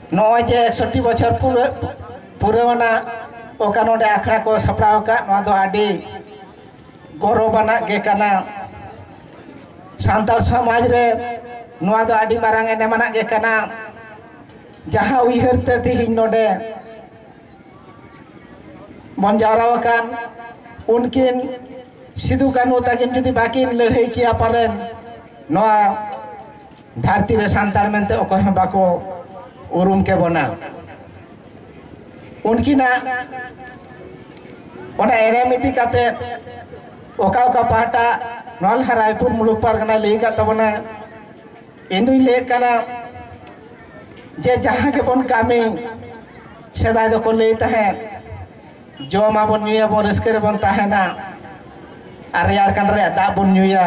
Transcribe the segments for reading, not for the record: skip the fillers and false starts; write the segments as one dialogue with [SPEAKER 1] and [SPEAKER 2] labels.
[SPEAKER 1] नॉय जे 61 बछर पुराना ओका नोडे आखड़ा को सपड़ाव का नोआ दो आडी गौरवाना गे कना सांताल समाज रे नोआ दो आडी मारांग एने माना गे कना जहां उइहर ते तिहिं नोडे बन जावरावाकान उनकिन सिदु कानू ताकिन जुदी बाकिन लड़ाई किया पालेन नोआ धरती रे सांताल मेनते ओकोय हम बाको उरुम के बना उनकिना ओना एरेम इदी काते ओका ओका पाटा नॉल रायपुर मुलुक पारगना लेगा तबना इंदुई ले कना जे जहां के बन कामी सेदाय दो को ले तहे जोमा बन नुया बन रस्के बन तहेना आर यार कान रे दा बन नुया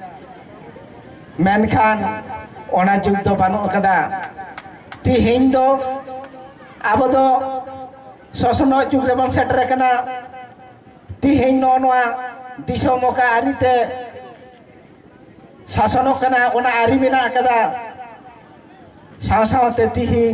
[SPEAKER 1] मेनखान ओना जुग दो बानु कदा तिहिं दो अब दो शोषण जुग रे बन सेटर कना तिहिं नो नोआ दिसोम का आरिते शासन कना ओना आरि मेना कदा साव सावते तिहिं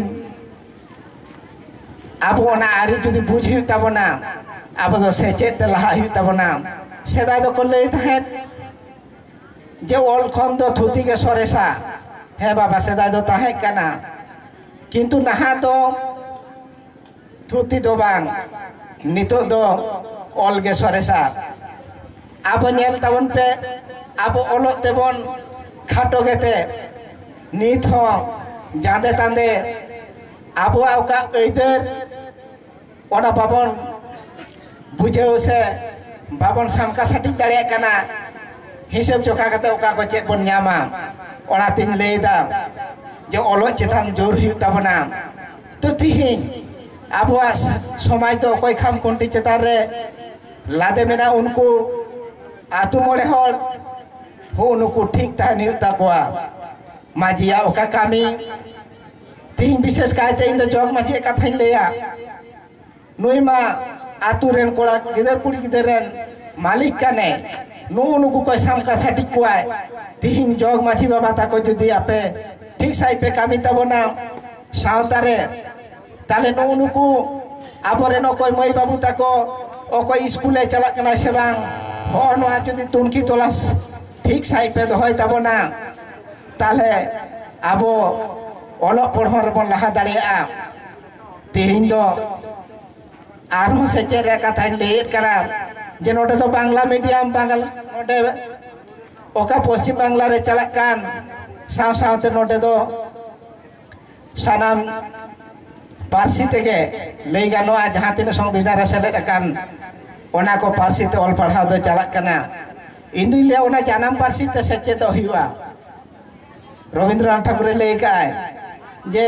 [SPEAKER 1] अब ओना आरि जुदी बुझ हुई तबना अब दो सेचेत लहा हुई तबना सेदाय दो को ले तहेत जे ओल खन दो थुती के सरेसा हे बाबा सेदाय दो ताहे कना किंतु नहा दो थुती दो बांग नितो दो ओल गे सरेसा अब नेल तबन पे अब ओलो तेबन खाटो गेते नित हो जादे तांदे अब ओका ऐदर ओना बाबन बुझेव से बाबन सामका साटी दाड़े कना हिसाब जोखा कते ओका को चेक बन न्यामा ओना तिन लेदा जे ओलो चेतान जोर हुई तबना तो तिहिं अब समाज तो कोई खाम कुंटी चेतान रे लादे मेना उनको आतु मोड़े हर हो उनको ठीक तहन ताकोआ माजिया ओका कामी तिहिं विशेष कायते इन जग माजी कथा लेया नुई मा आतु रेन कोड़ा गिदर कुड़ी गिदर रेन मालिक काने नु उनको कोई सामका साटी कोआय तिहिं जग माजी बाबा ताको जुदी आपे ठीक साइ पे कामी तबना सावतारे ताले नु उनको आबरे नो कोई मई बाबू ताको ओ कोई स्कूले चला कना से बांग हो नोआ जुदी तुनकी तोलास ठीक साइ पे दोहय तबना ताले आबो ओलो पढ़ो रे बन लहा दाड़िया तिहिं दो आरो सेचे रे कथा लेट करा जे नोडे दो बांग्ला मीडियम बांगल नोडे ओका पश्चिम बांग्ला रे चला कान साव सावते नोडे दो सनाम पारसी तेगे लई गानोआ जहां तिना संविधान रे सेलेद कान ओना को पारसी ते ऑल पढ़ाव दो चला कना इंदु ले ओना जानम पारसी ते सेचे दो हुआ रविंद्रनाथ ठाकुर ले काय जे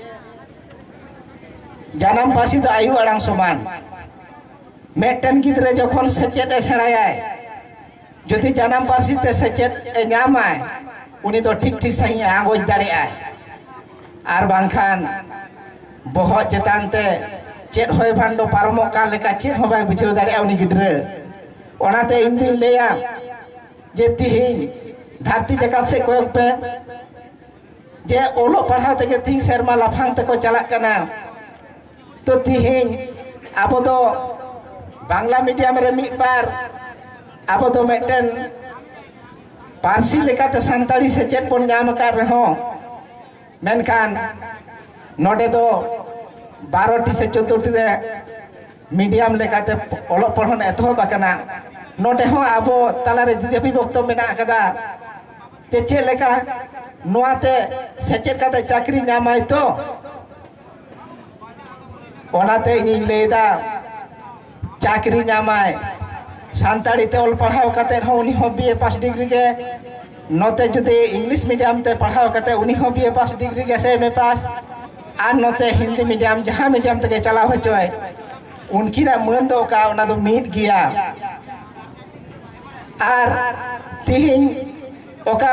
[SPEAKER 1] जानम पारसी दो आयु अड़ांग समान मेटन गिद्रे जखन सेचेद ए सेड़ायाय जदि जानम पारसी ते सेचेद ए न्यामाय उनी दो ठीक ठीक सही आगोज दाड़ेआय आर बांखान बहो चेतान ते चेद होय भांडो पारमो का लेका चेद हो बाय बुझेव दाड़ेआ उनी गिद्रे ओनाते इन दिन लेया जे तिहिं धरती जगत से कोयक पे जे ओलो पढ़ाव तेगे तिहिं सेरमा लाफांग तको चला कना तो तिहिं आबो दो बांग्ला मीडियम रे मिट बार आबो दो मेटन पारसी लेकाते सांताली सेचेद बन नाम कर रहो मेनखान नोडे दो 12टी से 14टी रे मीडियम लेकाते ओलो पढ़न एतहब आकना नोडे हो आबो तालारे दिदेपी बक्तो मेना कदा ते चे लेका नोआते सेचेद काते चाकरी नामाय तो ओनाते इन लेदा चाकरी नामाय सांताड़ी ते ओल पढ़ाव काते हो उनी हो बीए पास डिग्री के नोते जुदे इंग्लिश मीडियम ते पढ़ाव काते उनी हो बीए पास डिग्री के से में पास आर नोते हिंदी मीडियम जहां मीडियम ते चलाव होचोय उनकी ना मन दो का ओना दो मीट गया आर तिहिं ओका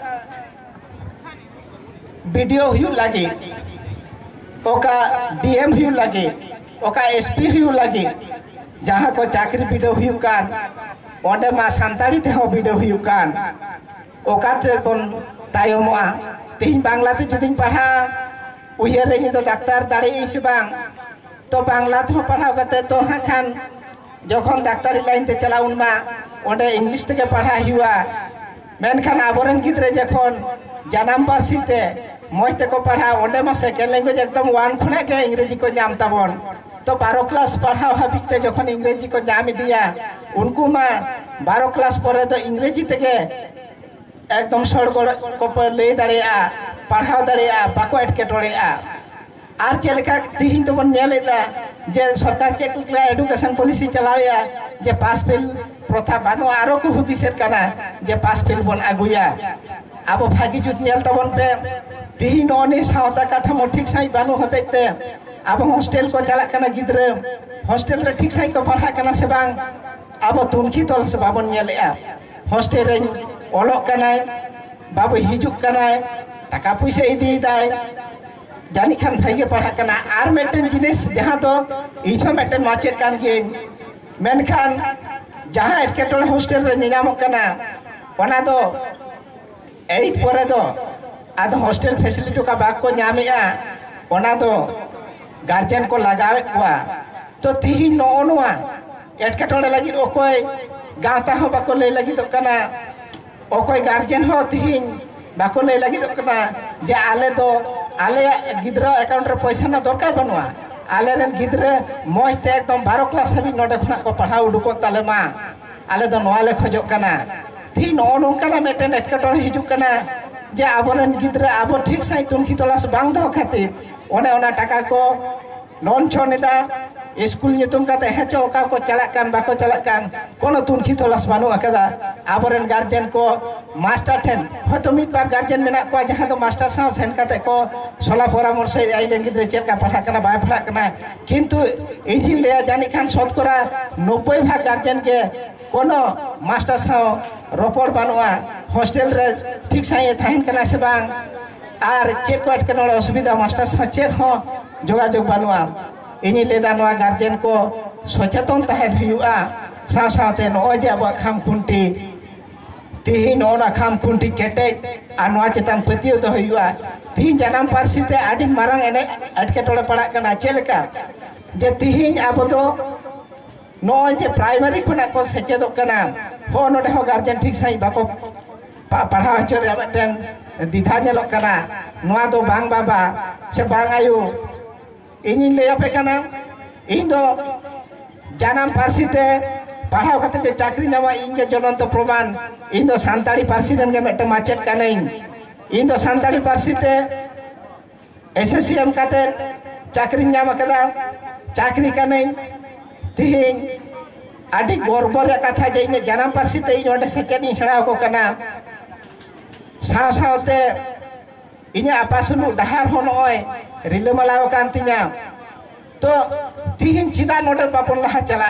[SPEAKER 1] वीडियो हुई लगी ओका डीएम हुई लगी ओका एसपी हुई लगी जहां को चाकरी वीडियो हुई कान ओंडे मा सांताड़ी ते हो वीडियो हुई कान ओका ते बन तायमोआ तिहिं बांग्लाते जुदिन पढ़ा उयरे इन डाक्तार दाड़े से बांग तो बांग्ला तो पढ़ाव करते तो हाँ खान जखन डाक्तारी लाइन ते चला उनमा ओंडे इंग्लिश ते पढ़ा हुआ मेनखान आबोरन गिद्रे जखन जानाम पार्सी ते मज ते को पढ़ा ओंडे मा सेकेंड लैंग्वेज एकदम वन खुना के इंग्रेजी को नाम ताबन तो 12 क्लास पढ़ाव हाबिते जखन इंग्रेजी को नाम दिया उनको मा 12 क्लास परे तो इंग्रेजी ते एकदम सड़गड़ को ले दाड़ेया पढ़ाव दाड़ेया बाको एटकेटोड़ेया आर चेलका तिहिन तो बन नेलेदा जे सरकार चेक एडुकेशन पॉलिसी चलावया जे पास फेल प्रथा बानो आरो को हुदिसेर काना जे पास फेल बन आगुया अब भागी जुत नेल तबन पे तिहिन ओनी सावता काठामो ठीक साई बानो हतेते अब हॉस्टल को चला काना गिद्रे हॉस्टल रे ठीक साई को पढ़ा काना से बांग अब तुनखी तोल से बाबन नेलेया हॉस्टल रे ओलोक कानाय बाबू हिजुक कानाय टाका पैसा इदी दाय जानी खान भाई पढ़ा करना आर मेटन जिनिस जहाँ तो इधो मेटन माचेट कान गे मेनखान जहाँ एटकेटोड़े हॉस्टल रे निजामक करना वना तो 8 परे तो आदो हॉस्टल फैसिलिटी का बाग को नामेया वना तो गार्जियन को लगावे हुआ तो तिही नोनुआ एटकेटोड़े लगी ओकोय गाँता हो बाको ले लगी तो करना ओकोय गार्जियन हो तिही बाको ले लगी तो करना जे आले तो आले गिद्रा अकाउंट रे पैसा ना दरकार बनवा आले रेन गिद्रे मज ते एकदम 12 क्लास हाबी नोडे खुना को पढ़ा उडुको ताले मा आले दो नोआले खोजो कना थी नो नोंकाना मेटेन एटकेटोड़े हिजु कना जे आबोरेन गिद्रे आबो ठीक साई तुनखी तलास बांग दो खातिर ओने ओना टाका को लोन छोनेदा स्कूल नितुम काते हेचो ओका को चला कान बाको चला कान कोनो तुनखी तलास बानु अकदा आबोरेन गार्जियन को मास्टर ठेन हतो मिद बार गार्जियन मेना को जहां तो मास्टर साव सेन काते को सोला परामर्श आई लेन गिद्रे चेल का पढ़ा कना बाय पढ़ा कना किंतु इंजिन ले जानी खान शतकरा 90 भाग गार्जियन के कोनो मास्टर साव रोपड़ बानुआ हॉस्टल रे ठीक साई थाइन कना से बांग आर चेक वाट के नोड़े असुविधा मास्टर साव चेर हो जोगाजोग बानुआ इनी लेदा नोआ गार्जियन को सचेतन तहन हुआ साव सावते नोय जे अब खाम खुंटी तिही नोना खाम खुंटी केटे आ नोआ चेतन पतियो तो हुआ तिही जनाम पारसी ते आडी मारंग एने एटकेटोड़े पड़ा कना चेलका जे तिही अब तो नोय जे प्राइमरी खुना को सचेदो कना हो नोडे हो गार्जियन ठीक साई बाको पढ़ा हचोरे मेटेन दिधा नेलो कना नोआ दो बांग बाबा से बांग आयु इनी ले आपे कना इन दो जानाम पारसी ते पढ़ाव खाते जे चाकरी नामा इंगे जनन तो प्रमाण इन दो सांताली पारसी रन गे मेटे माचेट कानेन इन दो सांताली पारसी ते एसएससीएम काते चाकरी नामा कदा चाकरी कानेन तिहिन आदि गर्व रे कथा जे इन जानाम पारसी ते इन ओडे सचेनी सड़ा को कना साव सावते इन आपासुलु डहार हो नय रिलेमालाव कान तिया तो तिहिन चिदा नोडे बापन लहा चला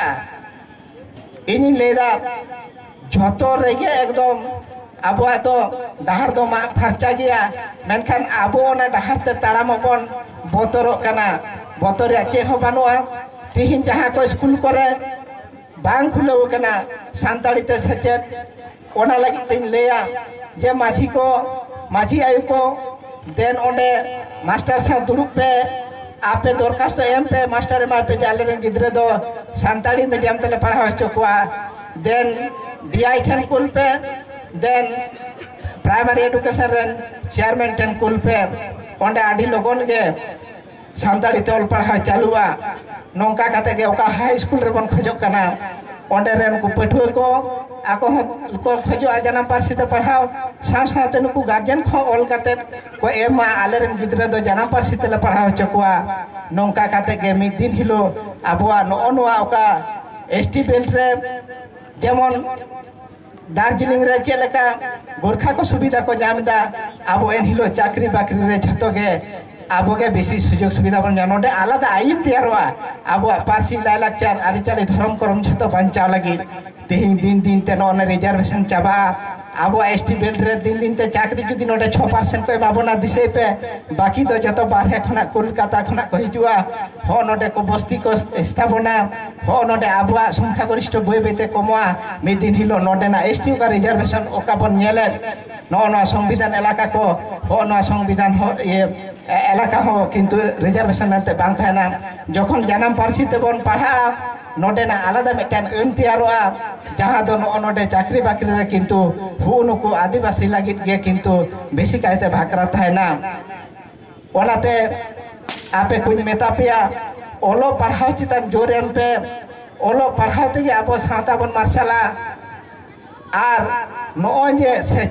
[SPEAKER 1] इनी लेदा झतो रेगे एकदम आबो तो डहार दो मा खर्चा गया मेनखान आबो ना डहार ते ताड़ामबन बतरो कना बतर चे हो बानुआ तिहिन जहां को स्कूल करे बांग खुलेव कना सांताड़ी ते सचेत ओना लगी तिन लेया जे माझी को माझी आयु को देन ओंडे मास्टर सा दुरुप पे आपे दरखास्त एम पे मास्टर एम पे जाले रेन गिद्रे दो सांताड़ी मीडियम तले पढ़ा हचो कोआ देन डीआई ठन कुल पे देन प्राइमरी एडुकेशन रेन चेयरमैन ठन कुल पे ओंडे आडी लोगन गे सांताड़ी तोल पढ़ा चालुआ नोंका काते गे ओका हाई स्कूल रे बन खजो कना ओंडे रेन को पठुए को आको को खजो जानाम पारसी ते पढ़ाओ साव सावते नुकु गार्जियन खो ऑल काते को एमा आले रेन गिद्रे दो जानाम पारसी ते पढ़ाओ चकुआ नोंका काते गे मिद दिन हिलो आबुआ नोनुआ ओका एसटी बेल्ट रे जेमन दार्जिलिंग रे चेलका गोरखा को सुविधा को जामदा आबो एन हिलो चाकरी बाकरी रे झतो गे आबो के बेसी सुजोग सुविधा बन नोडे आलादा आईन तैयारवा आबो पारसी लायलाकचार आरिचाली धर्म करम झतो बांचाव लगी तेहिं दिन दिन ते नोने रिजर्वेशन चाबा अब एसटी बेल्ट रे दिन दिन ते चाकरी जुदी नोडे 6% को बाबोना दिसे पे बाकी तो जतो बारहे खना कोलकाता खना को हिजुआ हो नोडे को बस्ती को स्थापना हो नोडे आबुआ संख्या गरिष्ठ बय बेते कमवा मिदिन हिलो नोडे ना एसटी का रिजर्वेशन ओका बन नेले नो संविधान इलाका को हो नो संविधान हो ये इलाका हो किंतु रिजर्वेशन मेंते बांग थाना जखन जानम पारसी ते बन पढ़ा नोडे ना आलादा मिटन एम तैयारोआ जहां दो नोडे चाकरी बाकरी रे किंतु हुनुको आदिवासी लागित गे किंतु बेसी कायते भाकरा थायना ओनाते आपे कुछ मेता पिया ओलो पढ़ाओ चितन जोरेम पे ओलो पढ़ाओ ते आबो साता बन मार्शला आर नोजे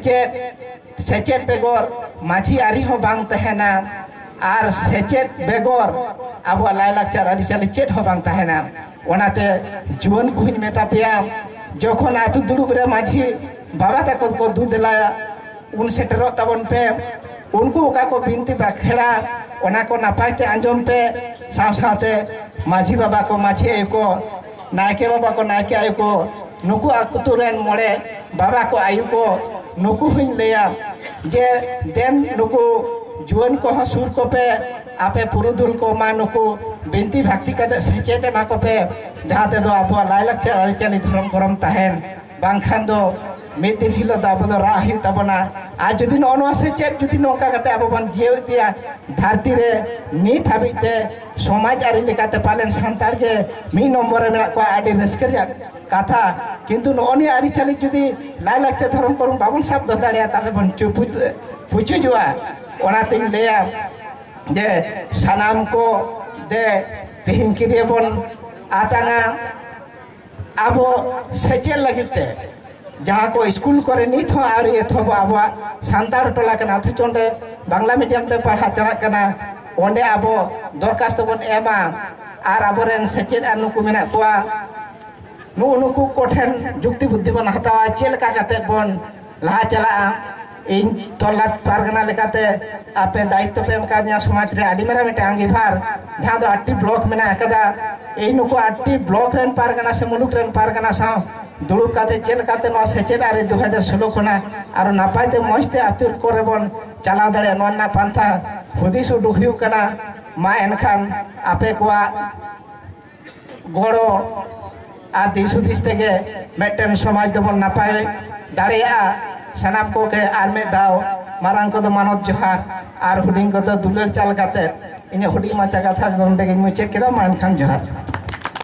[SPEAKER 1] सेचेत बेगोर माझी आरी हो बांग तहेना आर सेचेत बेगोर आबो लायलाकचार आरी चली चेत हो बांग तहेना ओनाते जुवन कुछ मेता पिया जखन आतु दुरुब रे माझी बाबा तक को दूध लाया उन सेटरो तबन पे उनको ओका को बिनती बाखेड़ा ओना को नापायते आंजम पे साव सावते माझी बाबा को माझी आयु को नायके बाबा को नायके आयु को नुकु आकुतुरेन मोड़े बाबा को आयु को नुकु हुई लिया जे देन नुकु जुवन को हो सुर को पे आपे पुरुदुल को मा नुकु बिनती भक्ति कदे सेचेते मा को पे जहां ते दो आबो लायलाकचार आरिचाली धर्म करम ताहेन बांखान दो मिदिन हिलो दाबो दो राही तबना आज जुदी नोनो सेचेत जुदी नोका कते आबो बन जेव दिया धरती रे नीत हाबिते समाज आरि लेकाते पालेन संताल के मी नंबर में को आडी रस्करिया कथा किंतु नोनी आरि चली जुदी लायलाकचार धर्म करम बाबन सब दो दाड़िया ताले बन चुपु पुचु जुआ ओनाते लेया जे सनाम को दे तिहिं किरे बन आतांगा आबो सेचेल लगिते जहाँ को स्कूल करे नीत हो और ये थो आबो सांतार टोला कना थ चोंडे बांग्ला मीडियम ते पढ़ा चला कना ओंडे आबो दरखास्त बन एमा आर आबोरेन सेचेल अनुकु मेना कोआ नुकु कोठेन जुक्ति बुद्धि बन हतावा चेलका काते बन लहा चला इन तोलाट पारगना लेकाते आपे दायित्व पे एमका दिया समाज रे आडी मेरा मिटे अंगीभार जहाँ दो 8 ब्लॉक मेना एकदा ए नुकु 8 ब्लॉक रेन पारगना से मुलुक रेन पारगना सा दुड़ुब काते चेल काते नो सेचेल आरे 2016 खना आरो नापायते मजते आतुर करे बन चला दाड़े नोना पांथा हुदिस उडुक हुयु कना मा एनखान आपे कोआ गड़ो आ दिसुदिस तेगे मेटेन समाज दबन नापाय दाड़ेया सनाम को के आर में दाव मारांग को दो मानत जोहार आर हुडिंग को दो दुलर चाल काते इने हुडिंग माचा कथा दोंडे के मुचे केदा मान खान जोहार।